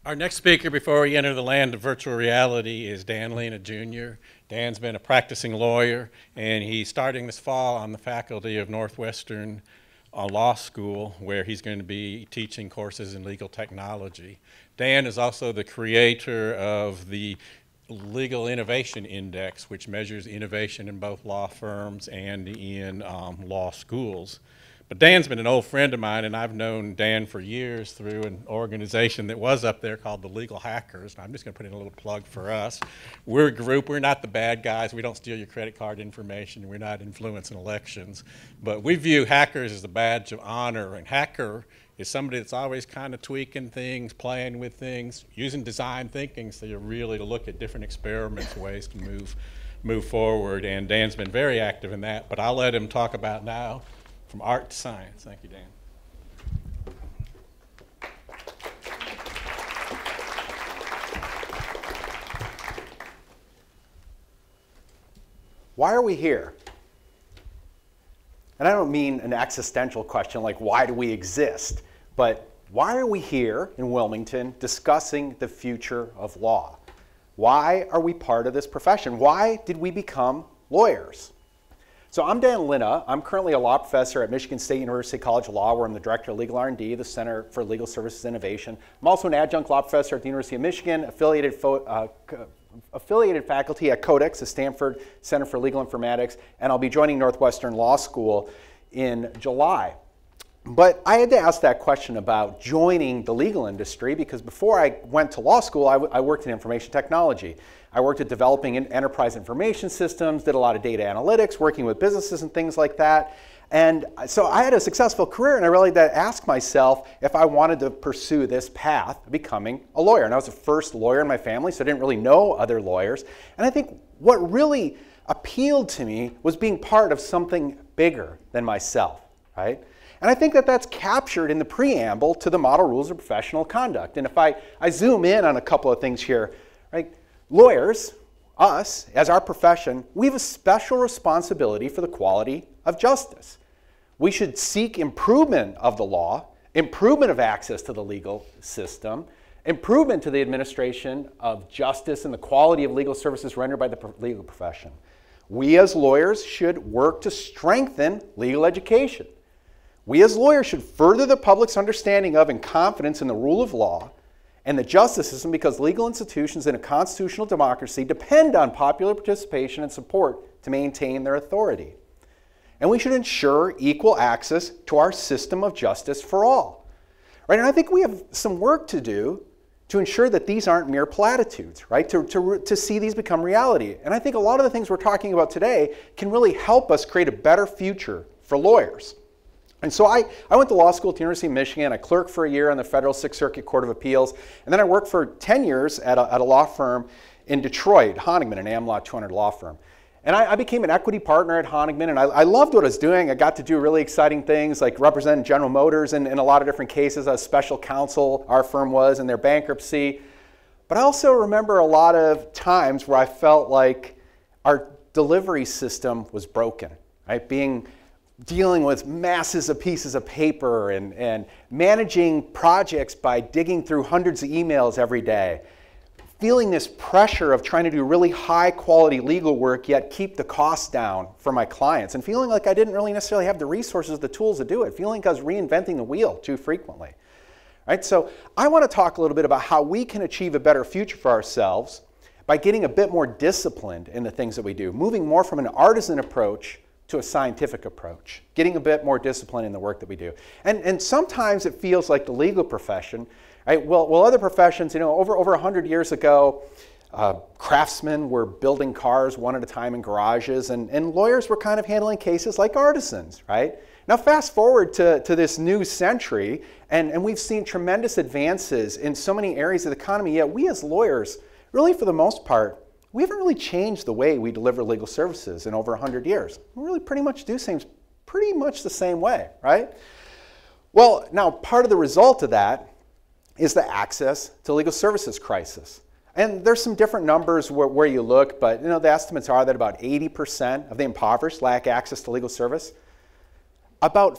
Our next speaker before we enter the land of virtual reality is Dan Lena Jr. Dan's been a practicing lawyer, and he's starting this fall on the faculty of Northwestern Law School, where he's going to be teaching courses in legal technology. Dan is also the creator of the Legal Innovation Index, which measures innovation in both law firms and in law schools. But Dan's been an old friend of mine, and I've known Dan for years through an organization that was up there called the Legal Hackers. And I'm just going to put in a little plug for us. We're a group. We're not the bad guys. We don't steal your credit card information. We're not influencing elections. But we view hackers as a badge of honor. And hacker is somebody that's always kind of tweaking things, playing with things, using design thinking, so you're really to look at different experiments, ways to move forward. And Dan's been very active in that. But I'll let him talk about now. From art to science. Thank you, Dan. Why are we here? And I don't mean an existential question like why do we exist, but why are we here in Wilmington discussing the future of law? Why are we part of this profession? Why did we become lawyers? So I'm Dan Lena. I'm currently a law professor at Michigan State University College of Law, where I'm the director of legal R&D, the Center for Legal Services Innovation. I'm also an adjunct law professor at the University of Michigan, affiliated faculty at Codex, the Stanford Center for Legal Informatics, and I'll be joining Northwestern Law School in July. But I had to ask that question about joining the legal industry because before I went to law school, I worked in information technology. I worked at developing enterprise information systems, did a lot of data analytics, working with businesses and things like that. And so I had a successful career, and I really had to ask myself if I wanted to pursue this path of becoming a lawyer. And I was the first lawyer in my family, so I didn't really know other lawyers. And I think what really appealed to me was being part of something bigger than myself, right? And I think that that's captured in the preamble to the Model Rules of Professional Conduct. And if I zoom in on a couple of things here, right? Lawyers, us, as our profession, we have a special responsibility for the quality of justice. We should seek improvement of the law, improvement of access to the legal system, improvement to the administration of justice and the quality of legal services rendered by the legal profession. We as lawyers should work to strengthen legal education. We as lawyers should further the public's understanding of and confidence in the rule of law and the justice system because legal institutions in a constitutional democracy depend on popular participation and support to maintain their authority. And we should ensure equal access to our system of justice for all. Right? And I think we have some work to do to ensure that these aren't mere platitudes, right? To see these become reality. And I think a lot of the things we're talking about today can really help us create a better future for lawyers. And so I went to law school at the University of Michigan. I clerked for a year on the Federal Sixth Circuit Court of Appeals. And then I worked for 10 years at a law firm in Detroit, Honigman, an AmLaw 200 law firm. And I became an equity partner at Honigman, and I loved what I was doing. I got to do really exciting things like representing General Motors in a lot of different cases as special counsel, our firm was, in their bankruptcy. But I also remember a lot of times where I felt like our delivery system was broken, right? Dealing with masses of pieces of paper and managing projects by digging through hundreds of emails every day. Feeling this pressure of trying to do really high quality legal work yet keep the costs down for my clients. And feeling like I didn't really necessarily have the resources, the tools to do it. Feeling like I was reinventing the wheel too frequently. Right? So I want to talk a little bit about how we can achieve a better future for ourselves by getting a bit more disciplined in the things that we do. Moving more from an artisan approach to a scientific approach, getting a bit more discipline in the work that we do. And sometimes it feels like the legal profession, right? Well, other professions, you know, over 100 years ago, craftsmen were building cars one at a time in garages, and lawyers were kind of handling cases like artisans, right? Now fast forward to this new century, and we've seen tremendous advances in so many areas of the economy, yet we as lawyers, really for the most part, we haven't really changed the way we deliver legal services in over 100 years. We really pretty much do things pretty much the same way, right? Well, now part of the result of that is the access to legal services crisis. And there's some different numbers where you look, but you know, the estimates are that about 80% of the impoverished lack access to legal service. about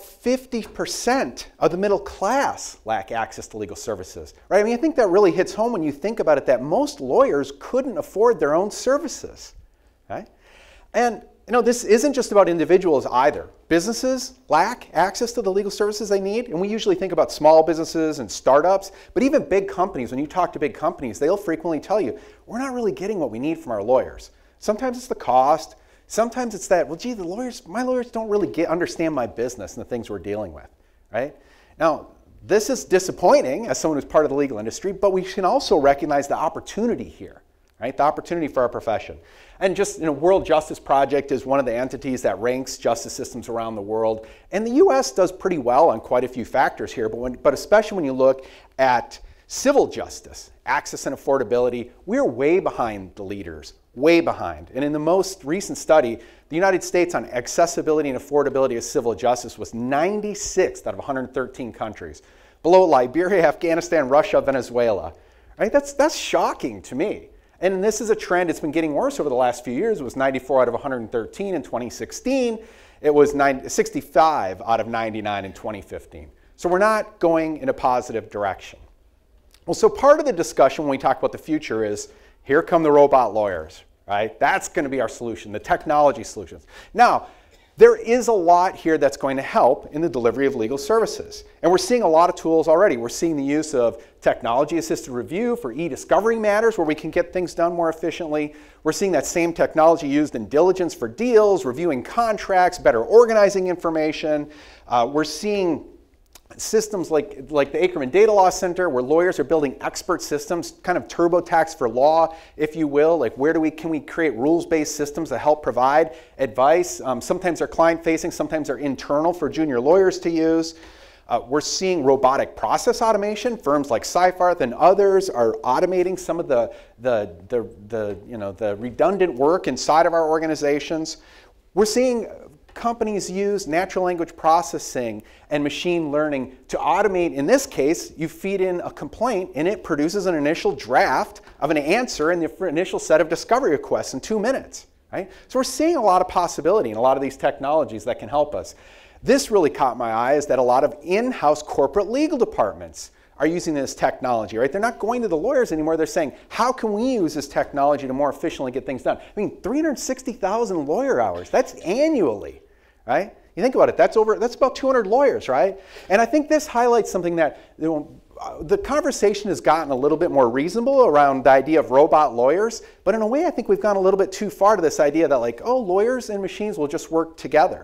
50% of the middle class lack access to legal services, right? I mean, I think that really hits home when you think about it, that most lawyers couldn't afford their own services, right? And this isn't just about individuals either. Businesses lack access to the legal services they need, and we usually think about small businesses and startups, but even big companies, when you talk to big companies, they'll frequently tell you, we're not really getting what we need from our lawyers. Sometimes it's the cost, sometimes it's that, well, gee, my lawyers don't really understand my business and the things we're dealing with, right? Now, this is disappointing as someone who's part of the legal industry, but we can also recognize the opportunity here, right? The opportunity for our profession. And just, World Justice Project is one of the entities that ranks justice systems around the world. And the US does pretty well on quite a few factors here, but especially when you look at civil justice, access and affordability, we're way behind the leaders, way behind. And in the most recent study, the United States on accessibility and affordability of civil justice was 96th out of 113 countries, below Liberia, Afghanistan, Russia, Venezuela. Right? That's shocking to me. And this is a trend, it's been getting worse over the last few years. It was 94 out of 113 in 2016. It was 65 out of 99 in 2015. So we're not going in a positive direction. Well, so part of the discussion when we talk about the future is, here come the robot lawyers, right? That's going to be our solution, the technology solutions. Now, there is a lot here that's going to help in the delivery of legal services. And we're seeing a lot of tools already. We're seeing the use of technology-assisted review for e-discovery matters where we can get things done more efficiently. We're seeing that same technology used in diligence for deals, reviewing contracts, better organizing information. We're seeing systems like the Ackerman Data Law Center, where lawyers are building expert systems, kind of TurboTax for law, if you will. Like, can we create rules-based systems that help provide advice? Sometimes they're client-facing, sometimes they're internal for junior lawyers to use. We're seeing robotic process automation. Firms like Seyfarth and others are automating some of the redundant work inside of our organizations. We're seeing companies use natural language processing and machine learning to automate. In this case, you feed in a complaint and it produces an initial draft of an answer in the initial set of discovery requests in 2 minutes. Right? So we're seeing a lot of possibility in a lot of these technologies that can help us. This really caught my eye, is that a lot of in-house corporate legal departments are using this technology, right? They're not going to the lawyers anymore. They're saying, how can we use this technology to more efficiently get things done? I mean, 360,000 lawyer hours, that's annually, right? You think about it, that's about 200 lawyers, right? And I think this highlights something that the conversation has gotten a little bit more reasonable around the idea of robot lawyers, but in a way I think we've gone a little bit too far to this idea that, like, oh, lawyers and machines will just work together.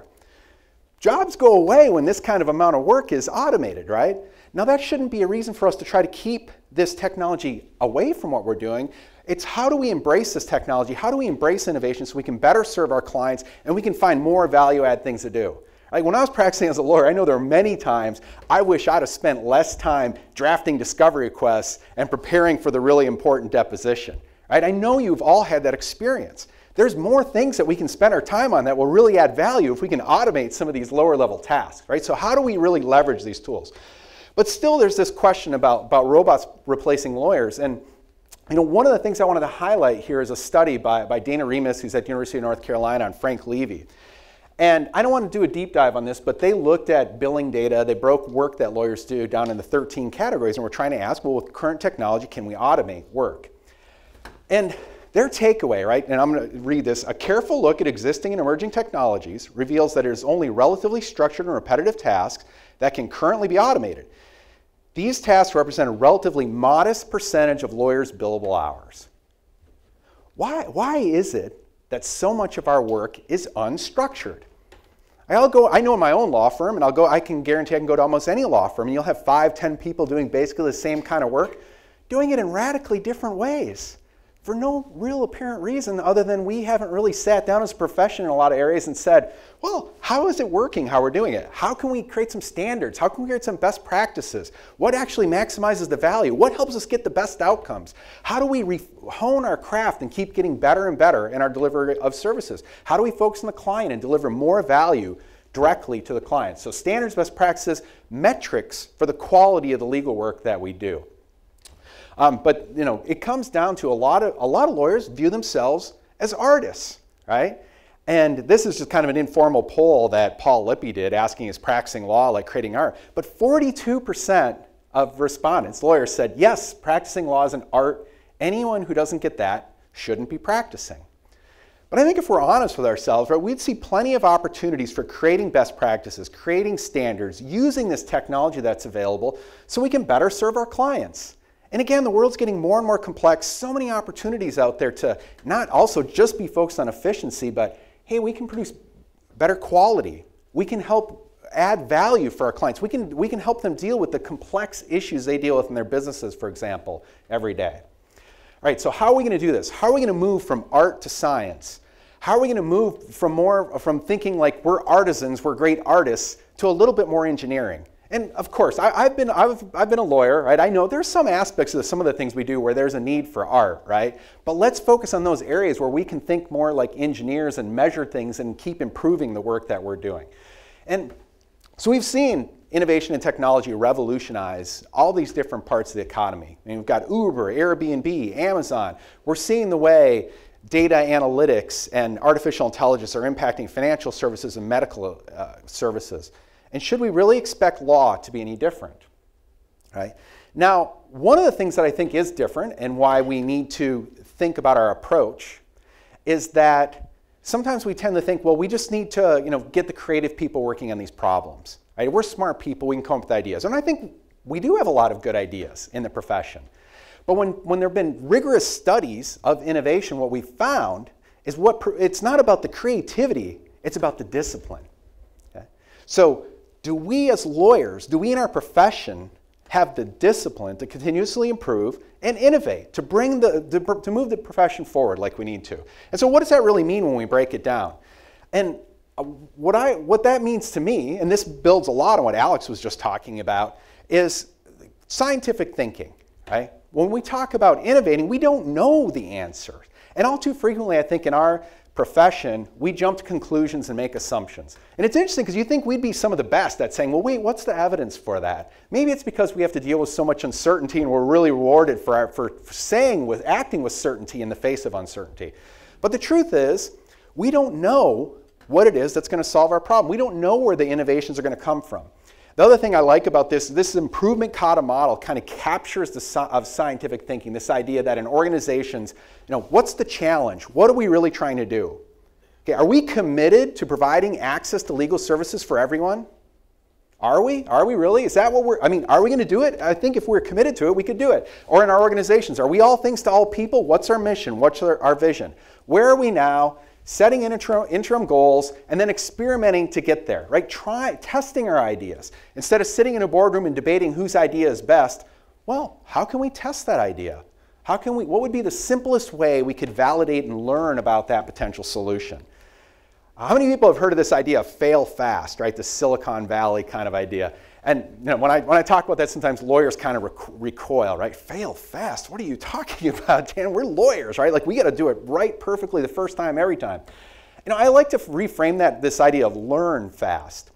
Jobs go away when this kind of amount of work is automated, right? Now, that shouldn't be a reason for us to try to keep this technology away from what we're doing. It's how do we embrace this technology? How do we embrace innovation so we can better serve our clients and we can find more value-add things to do? Like, when I was practicing as a lawyer, I know there were many times I wish I'd have spent less time drafting discovery requests and preparing for the really important deposition. Right? I know you've all had that experience. There's more things that we can spend our time on that will really add value if we can automate some of these lower level tasks. Right? So how do we really leverage these tools? But still, there's this question about robots replacing lawyers. And one of the things I wanted to highlight here is a study by Dana Remus, who's at the University of North Carolina, and Frank Levy. And I don't want to do a deep dive on this, but they looked at billing data. They broke work that lawyers do down into 13 categories, and we're trying to ask, well, with current technology, can we automate work? And their takeaway, right, and I'm going to read this, a careful look at existing and emerging technologies reveals that it is only relatively structured and repetitive tasks that can currently be automated. These tasks represent a relatively modest percentage of lawyers' billable hours. Why is it that so much of our work is unstructured? I know in my own law firm, and I can guarantee I can go to almost any law firm, and you'll have 5, 10 people doing basically the same kind of work, doing it in radically different ways, for no real apparent reason other than we haven't really sat down as a profession in a lot of areas and said, well, how is it working, how we're doing it? How can we create some standards? How can we create some best practices? What actually maximizes the value? What helps us get the best outcomes? How do we hone our craft and keep getting better and better in our delivery of services? How do we focus on the client and deliver more value directly to the client? So standards, best practices, metrics for the quality of the legal work that we do. But it comes down to a lot of lawyers view themselves as artists, right? And this is just kind of an informal poll that Paul Lippy did, asking is practicing law like creating art? But 42% of respondents, lawyers, said, yes, practicing law is an art. Anyone who doesn't get that shouldn't be practicing. But I think if we're honest with ourselves, right, we'd see plenty of opportunities for creating best practices, creating standards, using this technology that's available so we can better serve our clients. And again, the world's getting more and more complex, so many opportunities out there to not also just be focused on efficiency, but hey, we can produce better quality. We can help add value for our clients. We can help them deal with the complex issues they deal with in their businesses, for example, every day. All right, so how are we going to do this? How are we going to move from art to science? How are we going to move from thinking like we're artisans, we're great artists, to a little bit more engineering? And of course, I've been a lawyer, right? I know there's some aspects of some of the things we do where there's a need for art, right? But let's focus on those areas where we can think more like engineers and measure things and keep improving the work that we're doing. And so we've seen innovation and technology revolutionize all these different parts of the economy. I mean, we've got Uber, Airbnb, Amazon. We're seeing the way data analytics and artificial intelligence are impacting financial services and medical services. And should we really expect law to be any different? Right? Now, one of the things that I think is different and why we need to think about our approach is that sometimes we tend to think, well, we just need to get the creative people working on these problems. Right? We're smart people, we can come up with ideas. And I think we do have a lot of good ideas in the profession. But when there have been rigorous studies of innovation, what we found is it's not about the creativity, it's about the discipline. Okay? So do we as lawyers, do we in our profession have the discipline to continuously improve and innovate, to move the profession forward like we need to? And so what does that really mean when we break it down? And what that means to me, and this builds a lot on what Alex was just talking about, is scientific thinking, right? When we talk about innovating, we don't know the answer. And all too frequently, I think in our profession, we jump to conclusions and make assumptions. And it's interesting because you think we'd be some of the best at saying, well, wait, what's the evidence for that? Maybe it's because we have to deal with so much uncertainty and we're really rewarded for acting with certainty in the face of uncertainty. But the truth is, we don't know what it is that's going to solve our problem. We don't know where the innovations are going to come from. The other thing I like about this improvement kata model kind of captures of scientific thinking, this idea that in organizations, what's the challenge? What are we really trying to do? Okay, are we committed to providing access to legal services for everyone? Are we? Are we really? Is that what are we going to do it? I think if we're committed to it, we could do it. Or in our organizations, are we all things to all people? What's our mission? What's our vision? Where are we now? Setting interim goals, and then experimenting to get there, right? Testing our ideas. Instead of sitting in a boardroom and debating whose idea is best, well, how can we test that idea? What would be the simplest way we could validate and learn about that potential solution? How many people have heard of this idea of fail fast, right? The Silicon Valley kind of idea. And when I talk about that, sometimes lawyers kind of recoil, right? Fail fast? What are you talking about, Dan? We're lawyers, right? Like we got to do it right perfectly the first time, every time. I like to reframe this idea of learn fast.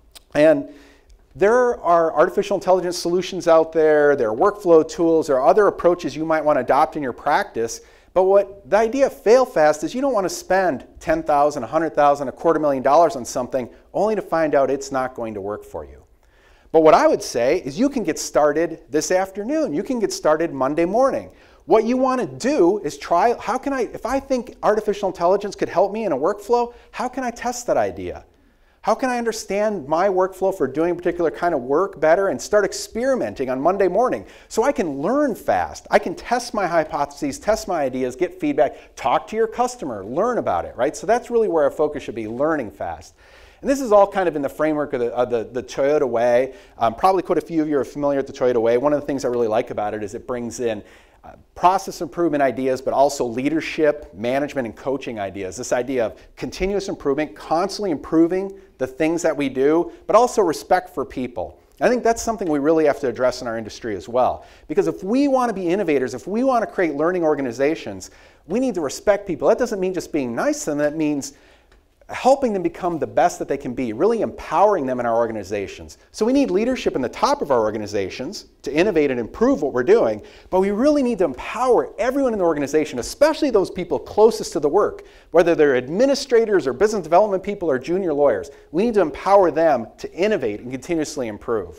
And there are artificial intelligence solutions out there, there are workflow tools, there are other approaches you might want to adopt in your practice. But the idea of fail fast is you don't want to spend $10,000, $100,000, $250,000 on something only to find out it's not going to work for you. But what I would say is you can get started this afternoon. You can get started Monday morning. What you want to do is try, if I think artificial intelligence could help me in a workflow, how can I test that idea? How can I understand my workflow for doing a particular kind of work better and start experimenting on Monday morning so I can learn fast? I can test my hypotheses, test my ideas, get feedback, talk to your customer, learn about it, right? So that's really where our focus should be, learning fast. And this is all kind of in the framework of the Toyota Way. Probably quite a few of you are familiar with the Toyota Way. One of the things I really like about it is it brings in process improvement ideas, but also leadership, management, and coaching ideas. This idea of continuous improvement, constantly improving the things that we do, but also respect for people. I think that's something we really have to address in our industry as well. Because if we want to be innovators, if we want to create learning organizations, we need to respect people. That doesn't mean just being nice to them. That means helping them become the best that they can be, really empowering them in our organizations. So we need leadership in the top of our organizations to innovate and improve what we're doing, but we really need to empower everyone in the organization, especially those people closest to the work, whether they're administrators or business development people or junior lawyers. We need to empower them to innovate and continuously improve.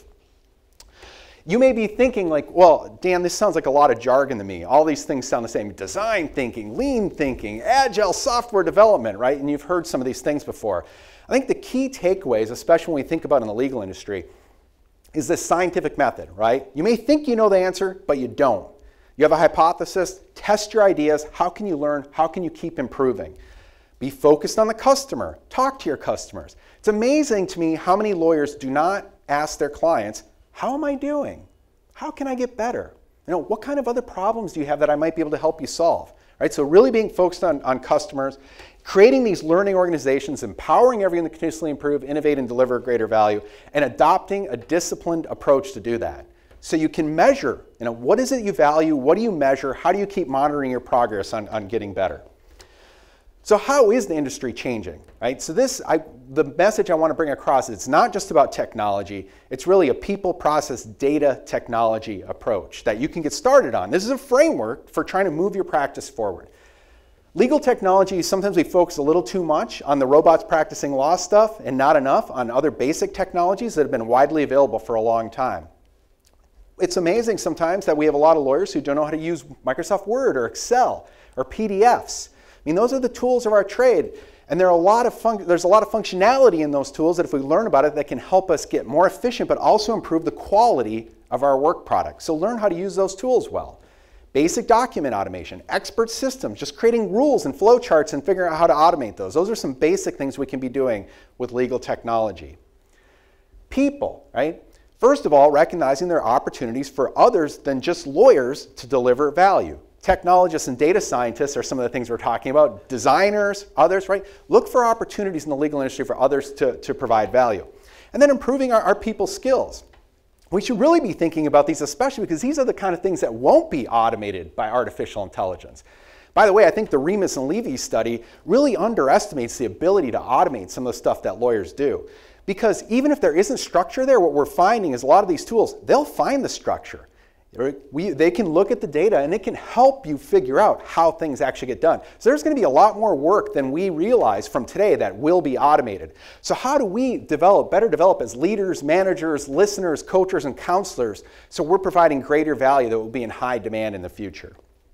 You may be thinking like, well, Dan, this sounds like a lot of jargon to me. All these things sound the same. Design thinking, lean thinking, agile software development, right? And you've heard some of these things before. I think the key takeaways, especially when we think about in the legal industry, is this scientific method, right? You may think you know the answer, but you don't. You have a hypothesis, test your ideas. How can you learn? How can you keep improving? Be focused on the customer. Talk to your customers. It's amazing to me how many lawyers do not ask their clients, how am I doing? How can I get better? You know, what kind of other problems do you have that I might be able to help you solve? Right? So really being focused on customers, creating these learning organizations, empowering everyone to continuously improve, innovate, and deliver greater value, and adopting a disciplined approach to do that. So you can measure, you know, what is it you value? What do you measure? How do you keep monitoring your progress on getting better? So how is the industry changing, right? So the message I want to bring across is it's not just about technology, it's really a people, process, data, technology approach that you can get started on. This is a framework for trying to move your practice forward. Legal technology, sometimes we focus a little too much on the robots practicing law stuff and not enough on other basic technologies that have been widely available for a long time. It's amazing sometimes that we have a lot of lawyers who don't know how to use Microsoft Word or Excel or PDFs. I mean, those are the tools of our trade, and there's a lot of functionality in those tools that if we learn about it, that can help us get more efficient, but also improve the quality of our work product. So learn how to use those tools well. Basic document automation, expert systems, just creating rules and flowcharts and figuring out how to automate those. Those are some basic things we can be doing with legal technology. People, right? First of all, recognizing there are opportunities for others than just lawyers to deliver value. Technologists and data scientists are some of the things we're talking about. Designers, others, right? Look for opportunities in the legal industry for others to provide value. And then improving our people's skills. We should really be thinking about these, especially because these are the kind of things that won't be automated by artificial intelligence. By the way, I think the Remus and Levy study really underestimates the ability to automate some of the stuff that lawyers do. Because even if there isn't structure there, what we're finding is a lot of these tools, they'll find the structure. They can look at the data and it can help you figure out how things actually get done. So there's going to be a lot more work than we realize from today that will be automated. So how do we better develop as leaders, managers, listeners, coaches, and counselors so we're providing greater value that will be in high demand in the future?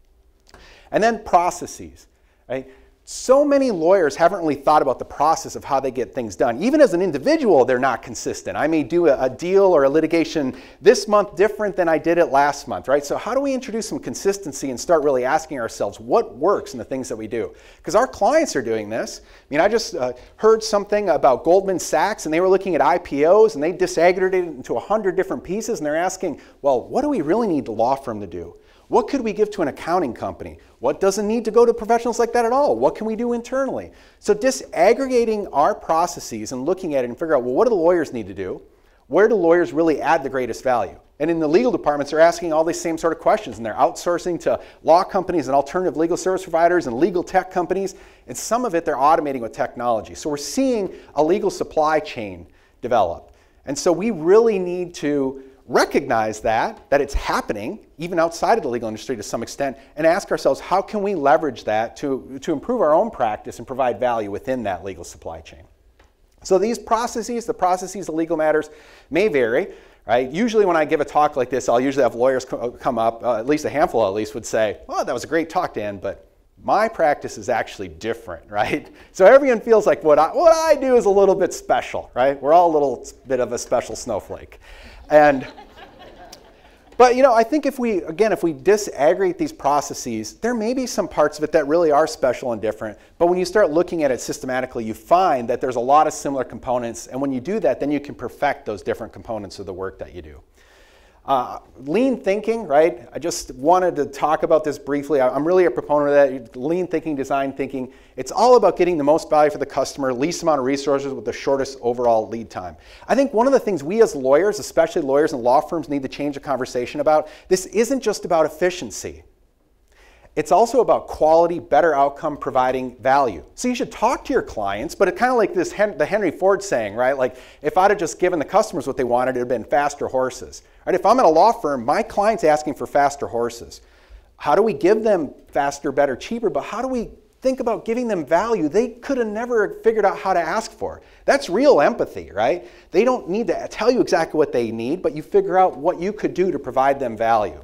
And then processes, right? So many lawyers haven't really thought about the process of how they get things done. Even as an individual, they're not consistent. I may do a deal or a litigation this month different than I did it last month, right? So how do we introduce some consistency and start really asking ourselves what works in the things that we do? Because our clients are doing this. I mean, I just heard something about Goldman Sachs, and they were looking at IPOs, and they disaggregated it into 100 different pieces, and they're asking, well, what do we really need the law firm to do? What could we give to an accounting company? What doesn't need to go to professionals like that at all? What can we do internally? So disaggregating our processes and looking at it and figure out, well, what do the lawyers need to do? Where do lawyers really add the greatest value? And in the legal departments, they're asking all these same sort of questions, and they're outsourcing to law companies and alternative legal service providers and legal tech companies, and some of it they're automating with technology. So we're seeing a legal supply chain develop. And so we really need to recognize that it's happening, even outside of the legal industry to some extent, and ask ourselves, how can we leverage that to improve our own practice and provide value within that legal supply chain? So these processes, the processes of legal matters, may vary, right? Usually when I give a talk like this, I'll usually have lawyers come up, at least a handful at least, would say, oh, that was a great talk, Dan, but my practice is actually different, right? So everyone feels like what I do is a little bit special, right? We're all a little bit of a special snowflake. But you know, I think if we disaggregate these processes, there may be some parts of it that really are special and different. But when you start looking at it systematically, you find that there's a lot of similar components. And when you do that, then you can perfect those different components of the work that you do. Lean thinking, right? I just wanted to talk about this briefly. I'm really a proponent of that. Lean thinking, design thinking. It's all about getting the most value for the customer, least amount of resources with the shortest overall lead time. I think one of the things we as lawyers, especially lawyers and law firms, need to change the conversation about, this isn't just about efficiency. It's also about quality, better outcome, providing value. So you should talk to your clients, but it's kind of like this the Henry Ford saying, right? Like, if I'd have just given the customers what they wanted, it would have been faster horses. Right? If I'm at a law firm, my client's asking for faster horses. How do we give them faster, better, cheaper? But how do we think about giving them value they could have never figured out how to ask for? That's real empathy, right? They don't need to tell you exactly what they need, but you figure out what you could do to provide them value.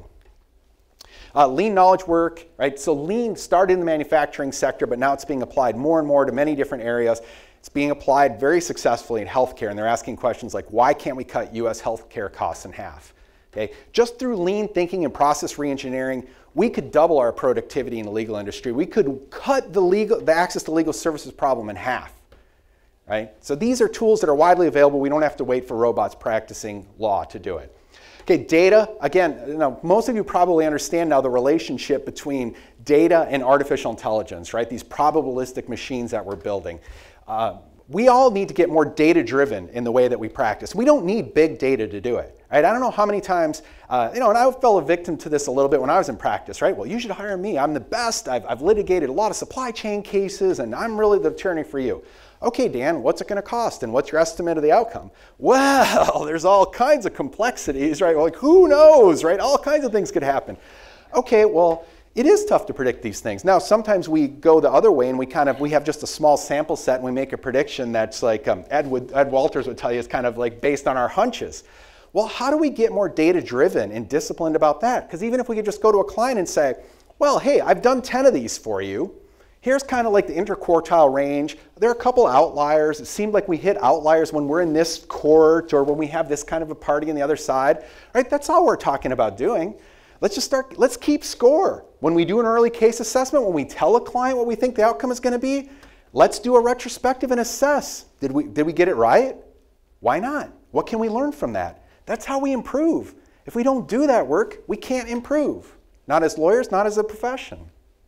Lean knowledge work, right? So lean started in the manufacturing sector, but now it's being applied more and more to many different areas. It's being applied very successfully in healthcare, and they're asking questions like, why can't we cut US healthcare costs in half? Okay? Just through lean thinking and process reengineering, we could double our productivity in the legal industry. We could cut the access to legal services problem in half. Right? So these are tools that are widely available. We don't have to wait for robots practicing law to do it. Okay, data, again, most of you probably understand now the relationship between data and artificial intelligence, right? These probabilistic machines that we're building. We all need to get more data-driven in the way that we practice. We don't need big data to do it. Right? I don't know how many times, and I fell a victim to this a little bit when I was in practice, right? Well, you should hire me. I'm the best. I've litigated a lot of supply chain cases, and I'm really the attorney for you. Okay, Dan, what's it going to cost, and what's your estimate of the outcome? Well, there's all kinds of complexities, right? Like, who knows, right? All kinds of things could happen. Okay, well, it is tough to predict these things. Now, sometimes we go the other way, and we have just a small sample set, and we make a prediction that's like Ed Walters would tell you is kind of like based on our hunches. Well, how do we get more data-driven and disciplined about that? Because even if we could just go to a client and say, well, hey, I've done 10 of these for you. Here's kind of like the interquartile range. There are a couple outliers. It seemed like we hit outliers when we're in this court or when we have this kind of a party on the other side. Right? That's all we're talking about doing. Let's keep score. When we do an early case assessment, when we tell a client what we think the outcome is going to be, let's do a retrospective and assess. Did we get it right? Why not? What can we learn from that? That's how we improve. If we don't do that work, we can't improve. Not as lawyers, not as a profession.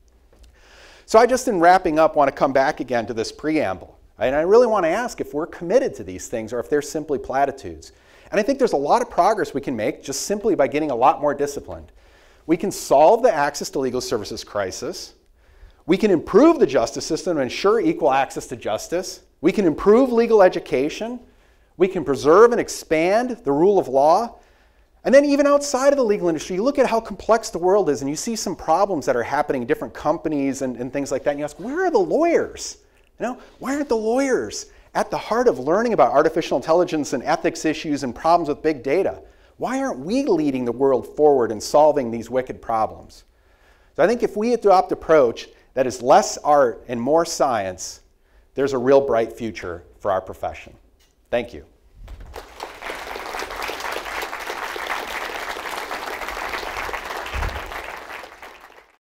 So I just, in wrapping up, want to come back again to this preamble. Right? And I really want to ask if we're committed to these things or if they're simply platitudes. And I think there's a lot of progress we can make just simply by getting a lot more disciplined. We can solve the access to legal services crisis. We can improve the justice system and ensure equal access to justice. We can improve legal education. We can preserve and expand the rule of law. And then even outside of the legal industry, you look at how complex the world is and you see some problems that are happening in different companies and things like that. And you ask, where are the lawyers? Why aren't the lawyers at the heart of learning about artificial intelligence and ethics issues and problems with big data? Why aren't we leading the world forward in solving these wicked problems? So I think if we adopt an approach that is less art and more science, there's a real bright future for our profession. Thank you.